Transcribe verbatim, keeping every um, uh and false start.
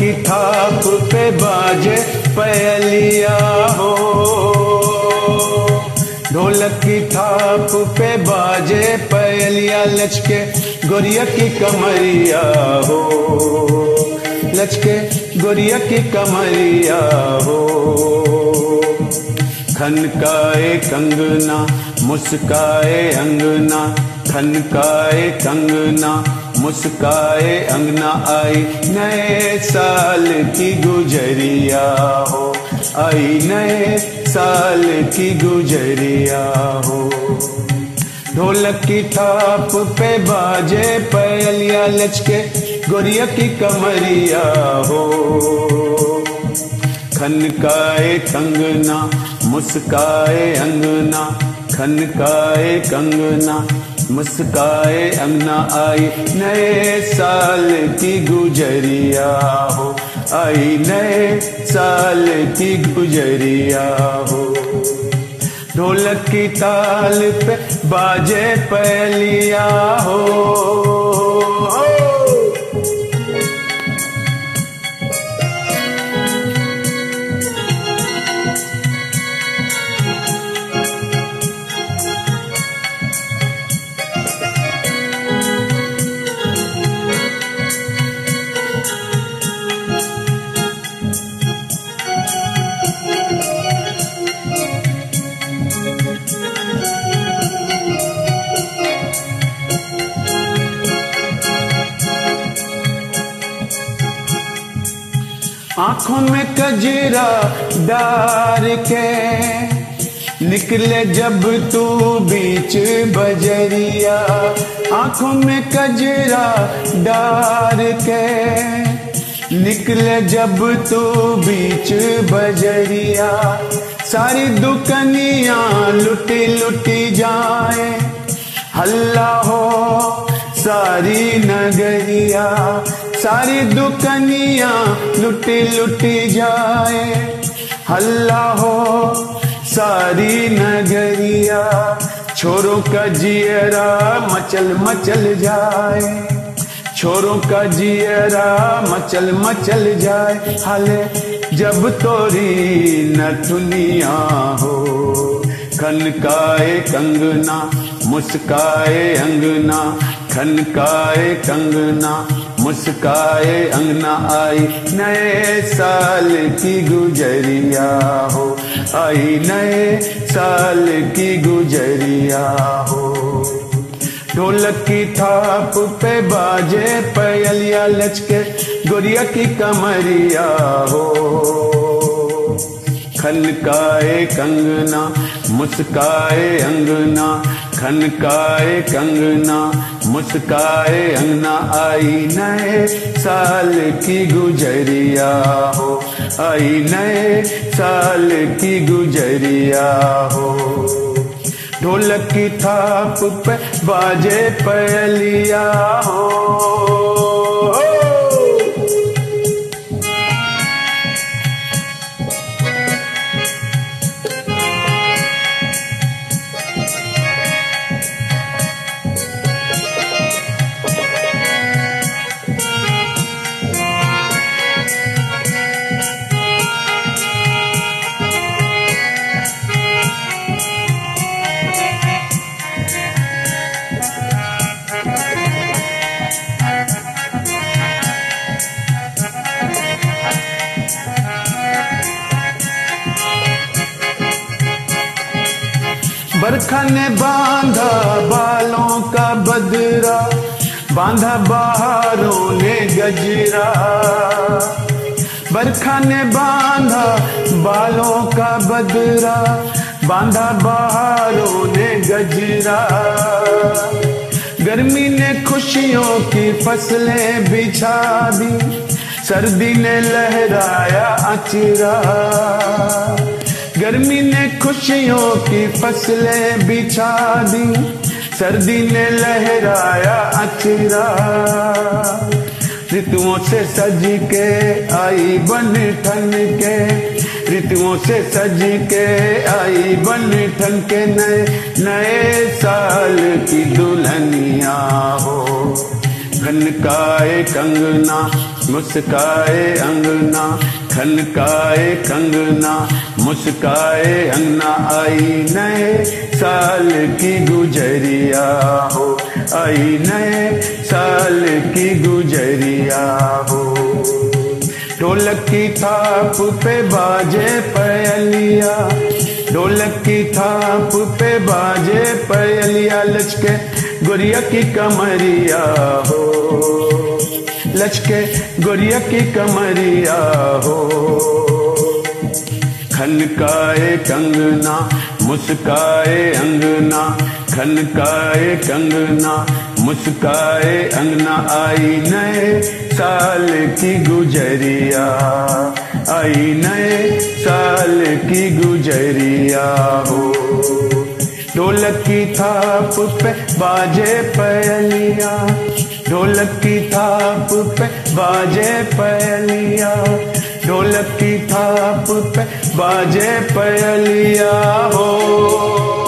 की थाप पे बाजे पयलिया हो, ढोलक की थाप पे बाजे पयलिया, लचके गोरिया की कमरिया हो, लचके गोरिया की कमरिया हो। खनकाए कंगना मुस्काए अंगना, खनकाए कंगना मुस्काए अंगना, आई नए साल की गुजरिया हो, आई नए साल की गुजरिया हो। ढोलक की थाप पे बाजे पयलिया, लचके गोरिया की कमरिया हो। खनकाए कंगना मुस्काए अंगना, खनकाए कंगना मुस्काए अंगना, आई नए साल की गुजरिया हो, आई नए साल की गुजरिया हो। ढोलक की ताल पे बाजे पयलिया हो, आंखों में कजरा डार के निकले जब तू बीच बजरिया, आंखों में कजरा डार के निकले जब तू बीच बजरिया, सारी दुकनियां लुटी लुटी जाए, हल्ला हो सारी नगरिया, सारी दुकनियां लुटी लुटी जाए, हल्ला हो सारी नगरिया। छोरों का जियरा मचल मचल जाए, छोरों का जियरा मचल मचल जाए, हाले जब तोरी नथुनिया हो। खनकाए कंगना मुस्काए अंगना, खनकाए कंगना मुस्काए अंगना, आई नए साल की गुजरिया हो, आई नए साल की गुजरिया हो। ढोलक की थाप पे बाजे पयलिया, लचके गोरिया की कमरिया हो। खनकाए कंगना मुस्काए अंगना, खनकाए कंगना मुस्काए अंगना, आई नए साल की गुजरिया हो, आई नए साल की गुजरिया हो। ढोलक की थाप पे बाजे पयलिया हो, बरखा ने बांधा बालों का बदरा, बांधा बहारों ने गजरा। बरखा ने बांधा बालों का बदरा, बांधा बहारों ने गजरा। गर्मी ने खुशियों की फसलें बिछा दी, सर्दी ने लहराया अचरा। गर्मी ने खुशियों की फसलें बिछा दी, सर्दी ने लहराया अचरा। ऋतुओं से सज के आई बन ठन के, ऋतुओं से सज के आई बन ठन के, नए नए साल की दुल्हनिया हो। खनकाए कंगना मुस्काए अंगना, खनकाए कंगना, मुस्काए अंगना। आई नए साल की गुजरिया हो, आई नए साल की गुजरिया हो। ढोलक की थाप पे बाजे पयलिया, ढोलक की थाप पे बाजे पयलिया। लचके गुड़िया की कमरिया हो, लचके गुड़िया की कमरिया हो। खनकाए कंगना, मुस्काए अंगना, खनकाए कंगना, मुस्काए अंगना। आई नए साल की गुजरिया, आई नए साल की गुजरिया हो। ढोलक की थाप पे बाजे पयलिया, ढोलक की थाप पे बाजे पयलिया, ढोलक की थाप पे बाजे पयलिया हो।